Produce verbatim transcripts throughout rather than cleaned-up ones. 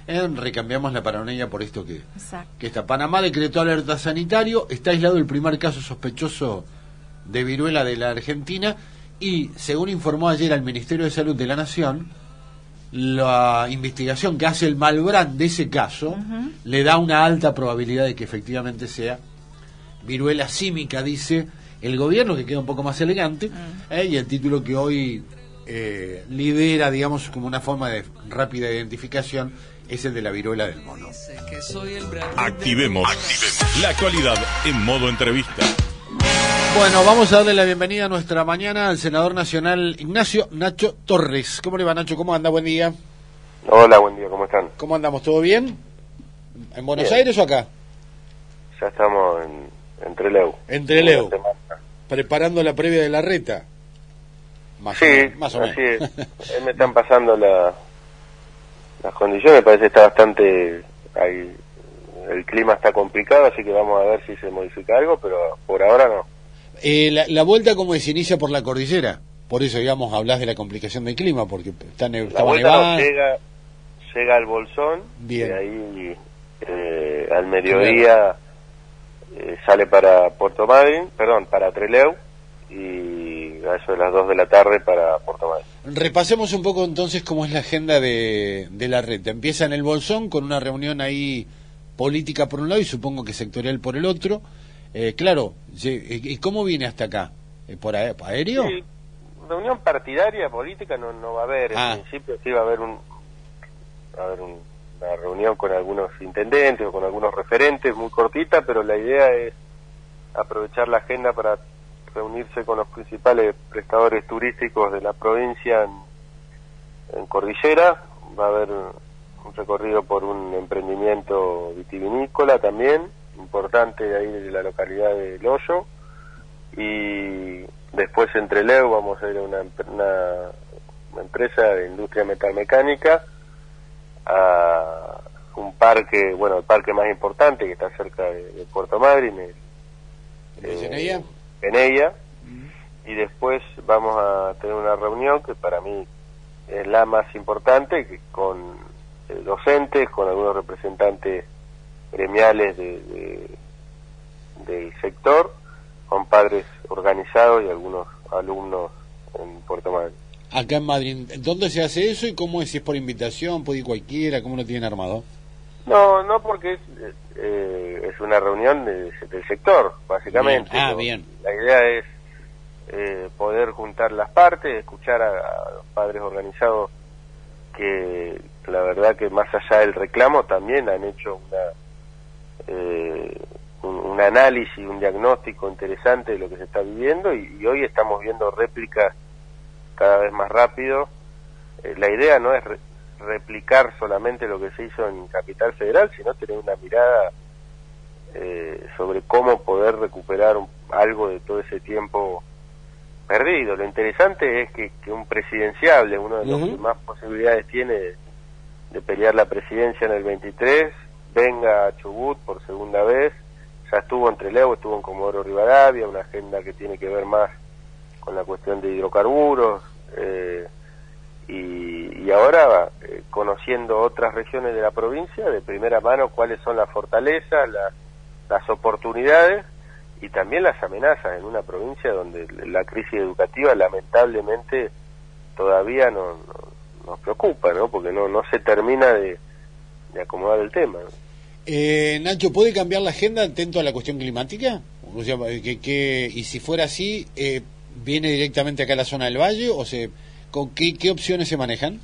Eh, recambiamos la paranoia por esto que, que está. Panamá decretó alerta sanitario, está aislado el primer caso sospechoso de viruela de la Argentina y, según informó ayer al Ministerio de Salud de la Nación, la investigación que hace el Malbrán de ese caso uh-huh. le da una alta probabilidad de que efectivamente sea viruela símica, dice el gobierno, que queda un poco más elegante, uh-huh. eh, y el título que hoy eh, lidera, digamos, como una forma de rápida identificación es el de la viruela del mono. Activemos, Activemos la actualidad en modo entrevista. Bueno, vamos a darle la bienvenida a nuestra mañana al senador nacional Ignacio Nacho Torres. ¿Cómo le va, Nacho? ¿Cómo anda? Buen día. Hola, buen día. ¿Cómo están? ¿Cómo andamos? ¿Todo bien? ¿En Buenos bien. Aires o acá? Ya estamos en, en Trelew. En Trelew. Preparando la previa de la reta. Más sí, o menos. Más o así menos. es. Me están pasando la, las condiciones. Parece que está bastante... Ahí, el clima está complicado, así que vamos a ver si se modifica algo, pero por ahora no. Eh, la, la vuelta como se inicia por la cordillera, por eso digamos hablas de la complicación del clima, porque está ne la vuelta no, llega, llega al Bolsón. Bien. Y ahí eh, al mediodía eh, sale para Puerto Madryn, perdón, para Trelew, y a eso de las dos de la tarde para Puerto Madryn. Repasemos un poco entonces cómo es la agenda de, de la red. Empieza en el Bolsón con una reunión ahí política por un lado y supongo que sectorial por el otro. Eh, claro, ¿y cómo viene hasta acá? ¿Por aéreo? Sí, reunión partidaria política no, no va a haber. En ah. principio sí va a haber, un, va a haber un, una reunión con algunos intendentes o con algunos referentes, muy cortita, pero la idea es aprovechar la agenda para reunirse con los principales prestadores turísticos de la provincia en, en Cordillera. Va a haber un recorrido por un emprendimiento vitivinícola también, importante de ahí de la localidad de Loyo, y después en Trelew vamos a ir a una, una, una empresa de industria metalmecánica, a un parque, bueno, el parque más importante que está cerca de, de Puerto Madryn, el, eh, Peneia, uh-huh. y después vamos a tener una reunión que para mí es la más importante, que con eh, docentes, con algunos representantes gremiales de, de, del sector, con padres organizados y algunos alumnos en Puerto Madryn. Acá en Madrid, ¿dónde se hace eso y cómo es? Si es por invitación, puede ir cualquiera, ¿cómo lo tienen armado? No, no, porque es, eh, es una reunión de, del sector, básicamente. Bien. Ah, ¿no? bien. La idea es eh, poder juntar las partes, escuchar a, a los padres organizados que la verdad que más allá del reclamo también han hecho una Eh, un, un análisis, un diagnóstico interesante de lo que se está viviendo y, y hoy estamos viendo réplicas cada vez más rápido. Eh, la idea no es re replicar solamente lo que se hizo en Capital Federal, sino tener una mirada eh, sobre cómo poder recuperar un, algo de todo ese tiempo perdido. Lo interesante es que, que un presidenciable, uno de los uh-huh. que más posibilidades tiene de, de pelear la presidencia en el veintitrés, venga a Chubut por segunda vez. Ya estuvo en Trelew, estuvo en Comodoro Rivadavia, una agenda que tiene que ver más con la cuestión de hidrocarburos, eh, y, y ahora eh, conociendo otras regiones de la provincia, de primera mano cuáles son las fortalezas, la, las oportunidades y también las amenazas en una provincia donde la crisis educativa lamentablemente todavía no, no, nos preocupa, ¿no? Porque no, no se termina de, de acomodar el tema, ¿no? Eh, Nacho, ¿puede cambiar la agenda atento a la cuestión climática? O sea, que, que, y si fuera así, eh, ¿viene directamente acá a la zona del Valle? ¿O se, con qué, qué opciones se manejan?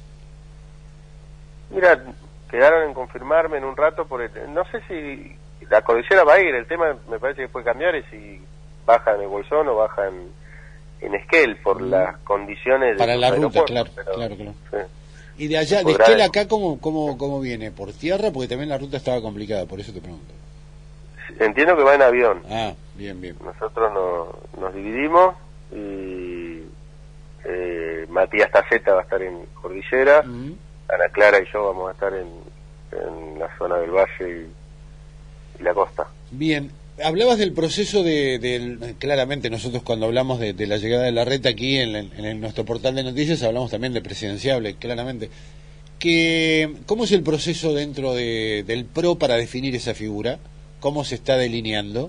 Mira, quedaron en confirmarme en un rato, por el, no sé si la cordillera va a ir, el tema me parece que puede cambiar es si baja en el Bolsón o baja en, en Esquel, por mm. las condiciones para de la ruta, claro, pero, claro, claro. Sí. Y de allá, de Esquel acá, ¿cómo, cómo, ¿cómo viene? ¿Por tierra? Porque también la ruta estaba complicada, por eso te pregunto. Entiendo que va en avión. Ah, bien, bien. Nosotros no, nos dividimos y eh, Matías Taceta va a estar en Cordillera, uh-huh. Ana Clara y yo vamos a estar en, en la zona del Valle y, y la costa. Bien. Hablabas del proceso de, de, claramente nosotros cuando hablamos de, de la llegada de la reta aquí en, en, en nuestro portal de noticias hablamos también de presidenciable, claramente. que, ¿cómo es el proceso dentro de, del P R O para definir esa figura? ¿Cómo se está delineando?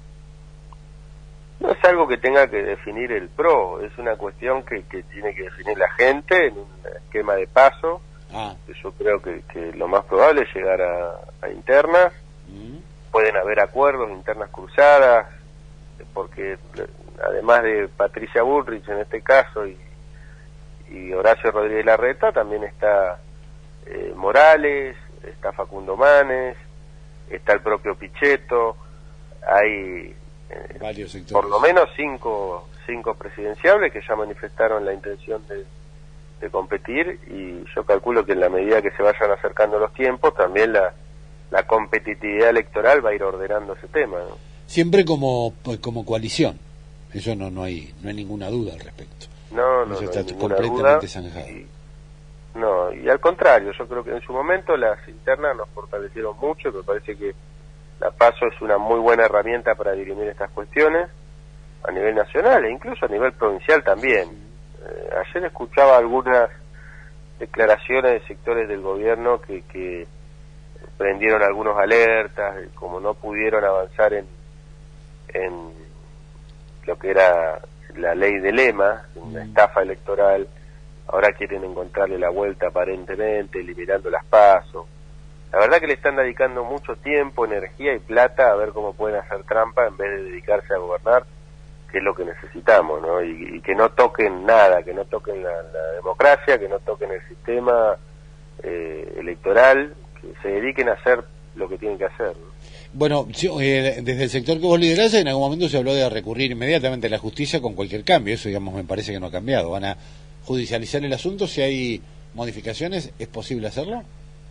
No es algo que tenga que definir el P R O, es una cuestión que, que tiene que definir la gente en un esquema de paso. Ah. Que yo creo que, que lo más probable es llegar a, a internas. Mm. Pueden haber acuerdos, internas cruzadas, porque además de Patricia Bullrich en este caso y, y Horacio Rodríguez Larreta, también está eh, Morales, está Facundo Manes, está el propio Pichetto, hay eh, varios sectores, por lo menos cinco, cinco presidenciables que ya manifestaron la intención de, de competir, y yo calculo que en la medida que se vayan acercando los tiempos, también la, la competitividad electoral va a ir ordenando ese tema, ¿no? Siempre como como coalición, eso no no hay no hay ninguna duda al respecto. No, no, eso no está hay completamente zanjado. Y, no, y al contrario, yo creo que en su momento las internas nos fortalecieron mucho, me parece que la PASO es una muy buena herramienta para dirimir estas cuestiones a nivel nacional e incluso a nivel provincial también. Eh, ayer escuchaba algunas declaraciones de sectores del gobierno que, que prendieron algunos alertas, como no pudieron avanzar en en lo que era la ley de Lema, una estafa electoral, ahora quieren encontrarle la vuelta aparentemente, eliminando las PASO. La verdad que le están dedicando mucho tiempo, energía y plata a ver cómo pueden hacer trampa en vez de dedicarse a gobernar, que es lo que necesitamos, ¿no? Y, y que no toquen nada, que no toquen la, la democracia, que no toquen el sistema eh, electoral, que se dediquen a hacer lo que tienen que hacer, ¿no? Bueno, eh, desde el sector que vos liderás, en algún momento se habló de recurrir inmediatamente a la justicia con cualquier cambio. Eso, digamos, me parece que no ha cambiado. ¿Van a judicializar el asunto? Si hay modificaciones, ¿es posible hacerlo?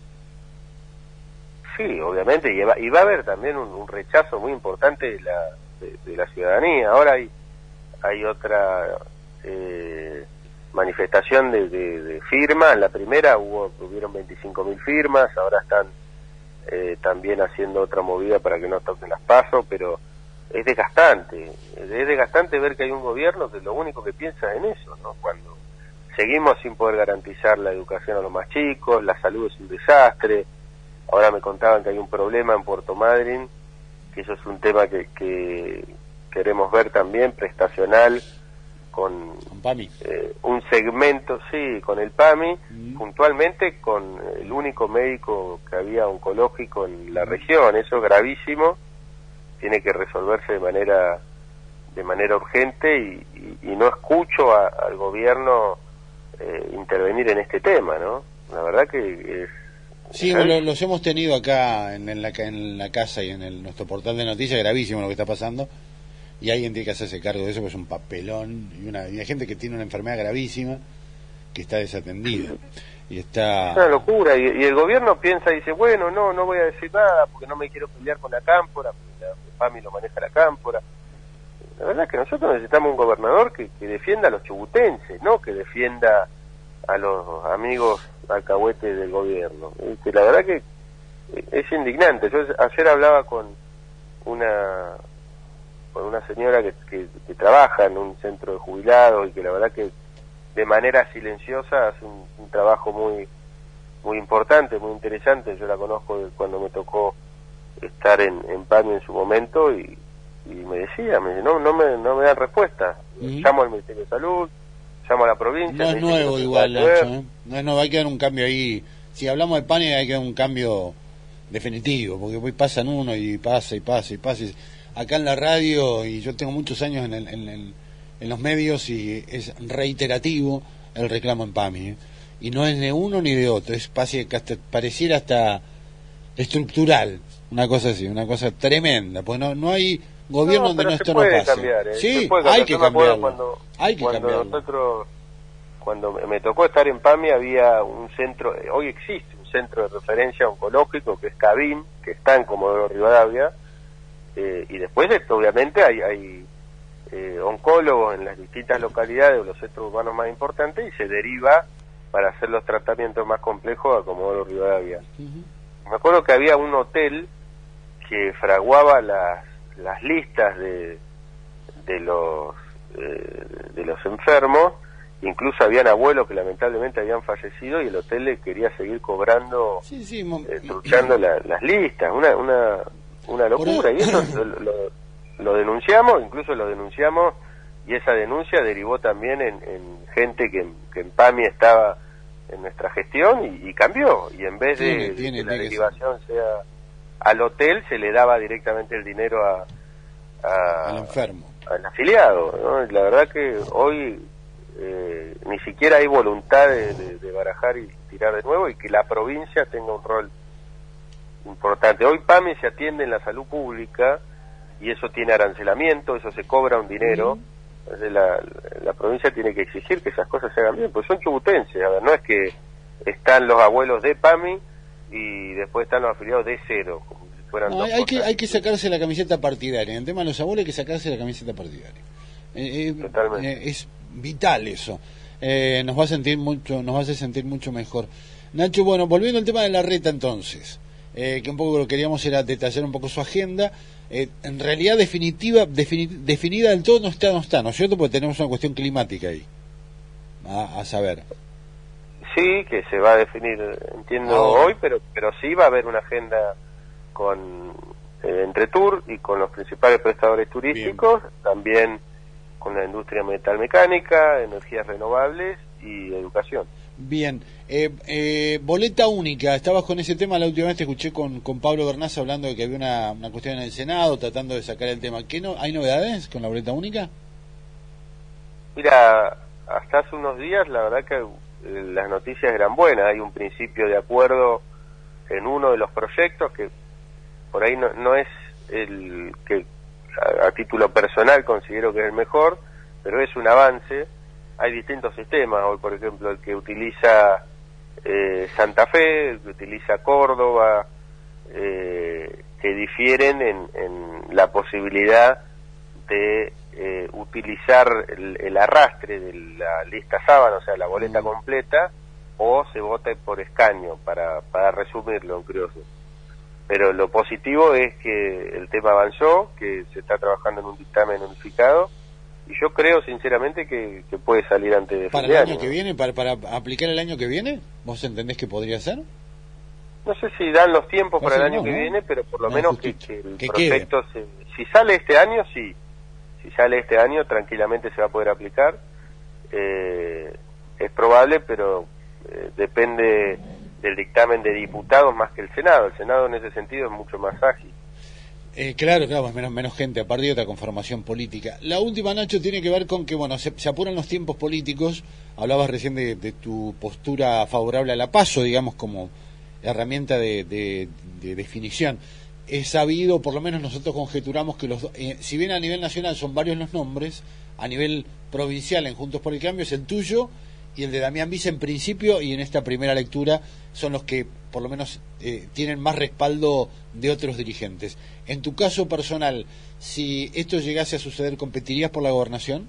Sí, obviamente, y va, y va a haber también un, un rechazo muy importante de la, de, de la ciudadanía. Ahora hay, hay otra eh, manifestación de, de, de firmas. En la primera hubo tuvieron veinticinco mil firmas, ahora están Eh, también haciendo otra movida para que no toquen las PASO, pero es desgastante, es desgastante ver que hay un gobierno que lo único que piensa es en eso, ¿no? Cuando seguimos sin poder garantizar la educación a los más chicos, la salud es un desastre, ahora me contaban que hay un problema en Puerto Madryn, que eso es un tema que, que queremos ver también, prestacional, con, con PAMI. Eh, un segmento, sí, con el PAMI, mm. puntualmente con el único médico que había oncológico en la región. Eso es gravísimo, tiene que resolverse de manera de manera urgente y, y, y no escucho a, al gobierno eh, intervenir en este tema, ¿no? La verdad que es... Sí, lo, los hemos tenido acá en, en, la, en la casa y en el, nuestro portal de noticias, gravísimo lo que está pasando. Y alguien tiene que hacerse cargo de eso, pues es un papelón, y, una, y hay gente que tiene una enfermedad gravísima que está desatendida. Y está... Es una locura, y, y el gobierno piensa y dice, bueno, no, no voy a decir nada porque no me quiero pelear con la cámpora, porque la, el PAMI lo maneja la cámpora. La verdad es que nosotros necesitamos un gobernador que, que defienda a los chubutenses, no que defienda a los amigos alcahuetes del gobierno. Y que la verdad que es indignante. Yo ayer hablaba con una... con una señora que, que, que trabaja en un centro de jubilados y que la verdad que de manera silenciosa hace un, un trabajo muy muy importante, muy interesante. Yo la conozco de cuando me tocó estar en, en PAMI en su momento y, y me decía, me dice, no, no me no me dan respuesta. Uh-huh. Llamo al Ministerio de Salud, llamo a la provincia. No es nuevo igual, Nacho, ¿eh? No es nuevo, hay que dar un cambio ahí. Si hablamos de PAMI hay que dar un cambio definitivo, porque hoy pasan uno y pasa y pasa y pasa y... Acá en la radio, y yo tengo muchos años en, el, en, el, en los medios, y es reiterativo el reclamo en PAMI, ¿eh? Y no es de uno ni de otro, es hasta, pareciera hasta estructural, una cosa así, una cosa tremenda, pues no no hay gobierno no, donde no esto no pase. Cambiar, ¿eh? Sí, cambiar. hay que cambiarlo. Cuando, hay que cuando cambiarlo. Nosotros, cuando me tocó estar en PAMI, había un centro, hoy existe un centro de referencia oncológico que es CABIM, que está en Comodoro Rivadavia. Eh, y después esto, obviamente hay, hay eh, oncólogos en las distintas localidades o los centros urbanos más importantes y se deriva para hacer los tratamientos más complejos a Comodoro Rivadavia. Uh-huh. Me acuerdo que había un hotel que fraguaba las, las listas de, de los eh, de los enfermos incluso habían abuelos que lamentablemente habían fallecido y el hotel le quería seguir cobrando, sí, sí, eh, truchando la, las listas, una una una locura, y eso lo, lo, lo denunciamos, incluso lo denunciamos, y esa denuncia derivó también en, en gente que, que en PAMI estaba en nuestra gestión y, y cambió, y en vez tiene, de, tiene, de que la tiene derivación que sea al hotel, se le daba directamente el dinero a, a al enfermo, al afiliado, ¿no? La verdad que hoy eh, ni siquiera hay voluntad de, de, de barajar y tirar de nuevo, y que la provincia tenga un rol importante. Hoy PAMI se atiende en la salud pública y eso tiene arancelamiento, eso se cobra un dinero. Mm. Entonces la, la provincia tiene que exigir que esas cosas se hagan bien, pues son chubutenses. A ver, no es que están los abuelos de PAMI y después están los afiliados de cero, como si fueran no, dos hay cosas. que hay que sacarse la camiseta partidaria. En el tema de los abuelos hay que sacarse la camiseta partidaria. Eh, eh, Totalmente. Eh, es vital eso. Eh, nos va a sentir mucho, nos va a hacer sentir mucho mejor. Nacho, bueno, volviendo al tema de la reta entonces, eh, que un poco lo que queríamos era detallar un poco su agenda. Eh, en realidad definitiva, defini, definida del todo no está, no está, ¿no es cierto? Porque tenemos una cuestión climática ahí, a, a saber. Sí, que se va a definir, entiendo, ah, hoy, pero pero sí va a haber una agenda con eh, Entretur y con los principales prestadores turísticos, bien. También con la industria metalmecánica, energías renovables y educación. Bien, eh, eh, boleta única, estabas con ese tema, la última vez te escuché con, con Pablo Bernaz hablando de que había una, una cuestión en el Senado, tratando de sacar el tema. ¿Qué no, ¿Hay novedades con la boleta única? Mira, hasta hace unos días la verdad que eh, las noticias eran buenas, hay un principio de acuerdo en uno de los proyectos que por ahí no, no es el que a, a título personal considero que es el mejor, pero es un avance. Hay distintos sistemas, hoy por ejemplo el que utiliza eh, Santa Fe, el que utiliza Córdoba, eh, que difieren en, en la posibilidad de eh, utilizar el, el arrastre de la lista sábana, o sea la boleta mm. completa, o se vote por escaño, para, para resumirlo en criollo. Pero lo positivo es que el tema avanzó, que se está trabajando en un dictamen unificado, y yo creo sinceramente que, que puede salir antes de ¿Para fin de el año año. que viene? ¿Para, ¿Para aplicar el año que viene? ¿Vos entendés que podría ser? No sé si dan los tiempos para el año no, que ¿no? viene, pero por lo no, menos que, que el que proyecto, se, si sale este año, sí. Si sale este año, tranquilamente se va a poder aplicar. Eh, es probable, pero eh, depende del dictamen de diputados más que el Senado. El Senado en ese sentido es mucho más ágil. Eh, claro, claro, menos, menos gente, aparte de otra conformación política. La última, Nacho, tiene que ver con que, bueno, se, se apuran los tiempos políticos. Hablabas recién de, de tu postura favorable a la PASO, digamos, como herramienta de, de, de definición. Es sabido, por lo menos nosotros conjeturamos que los eh, si bien a nivel nacional son varios los nombres, a nivel provincial en Juntos por el Cambio es el tuyo y el de Damián Vice en principio, y en esta primera lectura son los que por lo menos eh, tienen más respaldo de otros dirigentes. En tu caso personal, si esto llegase a suceder, ¿competirías por la gobernación?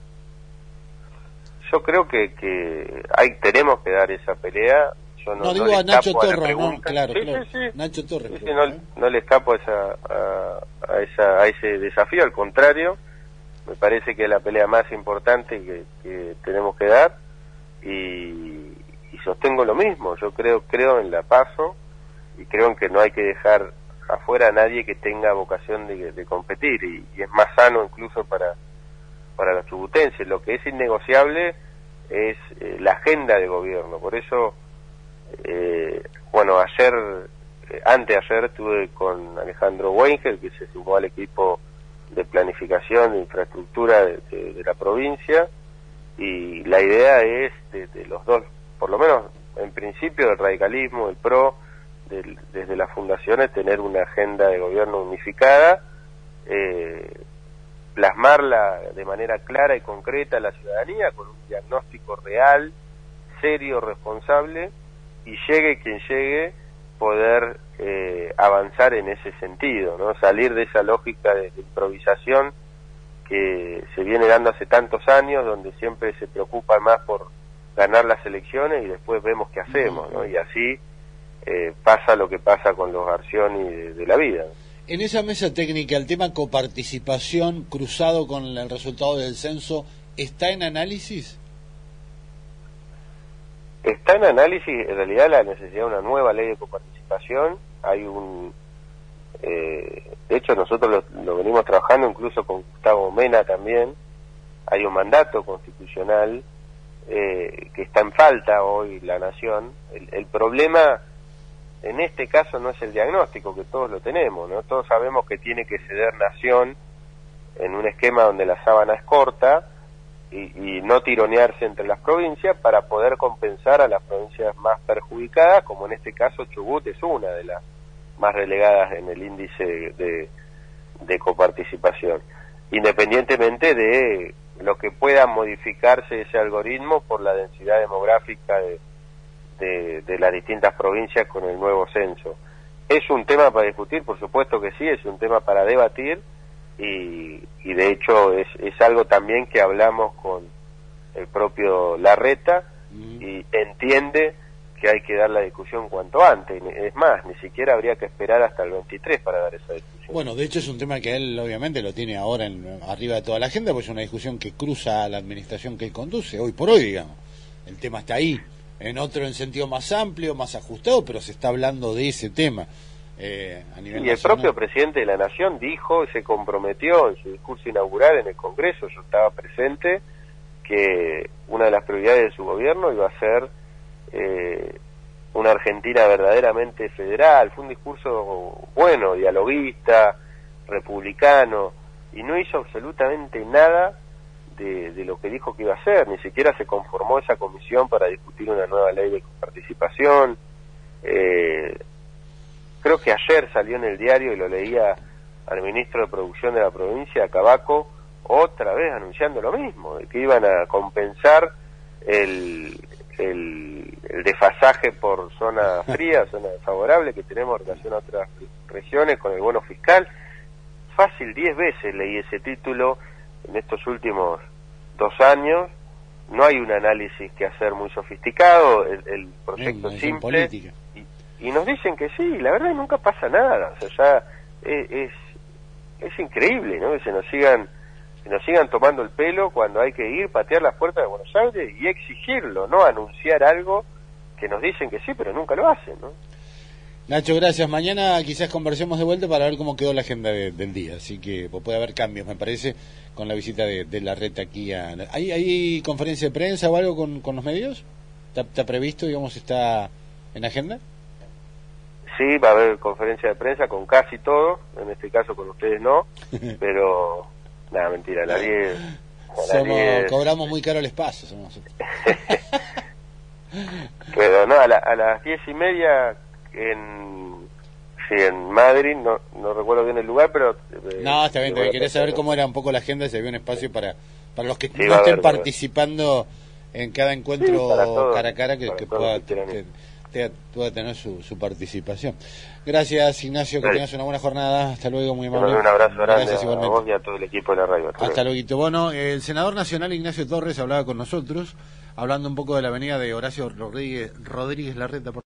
Yo creo que, que hay, tenemos que dar esa pelea. Yo no, no, digo no a Nacho Torres, a no, claro, sí, claro. Sí, sí. Nacho Torres. Sí, sí, creo, no, ¿eh? no le escapo a, esa, a, a, esa, a ese desafío, al contrario, me parece que es la pelea más importante que, que tenemos que dar, y, y sostengo lo mismo. Yo creo creo en la PASO y creo en que no hay que dejar afuera a nadie que tenga vocación de, de competir, y, y es más sano incluso para, para los chubutenses. Lo que es innegociable es eh, la agenda de gobierno. Por eso Eh, bueno, ayer, eh, anteayer estuve con Alejandro Weingel, que se sumó al equipo de planificación de infraestructura de, de, de la provincia, y la idea es de, de los dos, por lo menos en principio del radicalismo, del PRO, del, desde las fundaciones, tener una agenda de gobierno unificada, eh, plasmarla de manera clara y concreta a la ciudadanía, con un diagnóstico real, serio, responsable, y llegue quien llegue, poder eh, avanzar en ese sentido, ¿no? Salir de esa lógica de, de improvisación que se viene dando hace tantos años, donde siempre se preocupa más por ganar las elecciones y después vemos qué hacemos, ¿no? Y así eh, pasa lo que pasa con los Arcioni de, de la vida. En esa mesa técnica, el tema coparticipación cruzado con el resultado del censo, ¿está en análisis? Está en análisis, en realidad, la necesidad de una nueva ley de coparticipación. Hay un... Eh, de hecho, nosotros lo, lo venimos trabajando incluso con Gustavo Mena también. Hay un mandato constitucional eh, que está en falta hoy la Nación. El, el problema en este caso no es el diagnóstico, que todos lo tenemos, ¿no? Todos sabemos que tiene que ceder Nación en un esquema donde la sábana es corta y, y no tironearse entre las provincias para poder compensar a las provincias más perjudicadas, como en este caso Chubut es una de las más relegadas en el índice de, de coparticipación, independientemente de lo que pueda modificarse ese algoritmo por la densidad demográfica de, de, de las distintas provincias con el nuevo censo. Es un tema para discutir, por supuesto que sí, es un tema para debatir, y, y de hecho es, es algo también que hablamos con el propio Larreta, mm. y entiende que hay que dar la discusión cuanto antes. Es más, ni siquiera habría que esperar hasta el veintitrés para dar esa discusión. Bueno, de hecho es un tema que él obviamente lo tiene ahora en, arriba de toda la agenda, pues es una discusión que cruza a la administración que él conduce, hoy por hoy, digamos. El tema está ahí, en otro en sentido más amplio, más ajustado, pero se está hablando de ese tema. Eh, a nivel y el nacional. propio presidente de la Nación dijo y se comprometió en su discurso inaugural en el Congreso, yo estaba presente, que una de las prioridades de su gobierno iba a ser eh, una Argentina verdaderamente federal. Fue un discurso bueno, dialoguista, republicano, y no hizo absolutamente nada de, de lo que dijo que iba a hacer. Ni siquiera se conformó esa comisión para discutir una nueva ley de participación. Eh, creo que ayer salió en el diario, y lo leía al ministro de Producción de la provincia, Cabaco, otra vez anunciando lo mismo, de que iban a compensar el, el, el desfasaje por zona fría, zona desfavorable que tenemos en relación a otras regiones con el bono fiscal. Fácil, diez veces leí ese título en estos últimos dos años. No hay un análisis que hacer muy sofisticado, el, el proyecto es simple, y, y nos dicen que sí, la verdad nunca pasa nada. O sea, ya es, es, es increíble, ¿no? Que se nos sigan que nos sigan tomando el pelo cuando hay que ir, patear las puertas de Buenos Aires y exigirlo, no anunciar algo que nos dicen que sí, pero nunca lo hacen, ¿no? Nacho, gracias. Mañana quizás conversemos de vuelta para ver cómo quedó la agenda de, del día, así que pues, puede haber cambios, me parece, con la visita de, de Larreta aquí. A... ¿Hay, ¿Hay conferencia de prensa o algo con, con los medios? ¿Está, está previsto, digamos, está en agenda? Sí, va a haber conferencia de prensa con casi todo, en este caso con ustedes no, pero nada, mentira, la diez... Somos, diez... Cobramos muy caro el espacio, somos nosotros. Pero no, a, la, a las diez y media en, sí, en Madrid, no, no recuerdo bien el lugar, pero... Eh, no, está bien, quería saber cómo era un poco la agenda, si había un espacio para para los que sí, no estén haber, participando en cada encuentro sí, todo, cara a cara, que, que pueda, te, te, pueda tener su, su participación. Gracias, Ignacio, que sí. tengas una buena jornada. Hasta luego, muy amable. Un abrazo grande Gracias, a vos y a todo el equipo de la radio. Hasta, Hasta luego. Bueno, el senador nacional Ignacio Torres hablaba con nosotros, hablando un poco de la avenida de Horacio Rodríguez, Rodríguez Larreta, por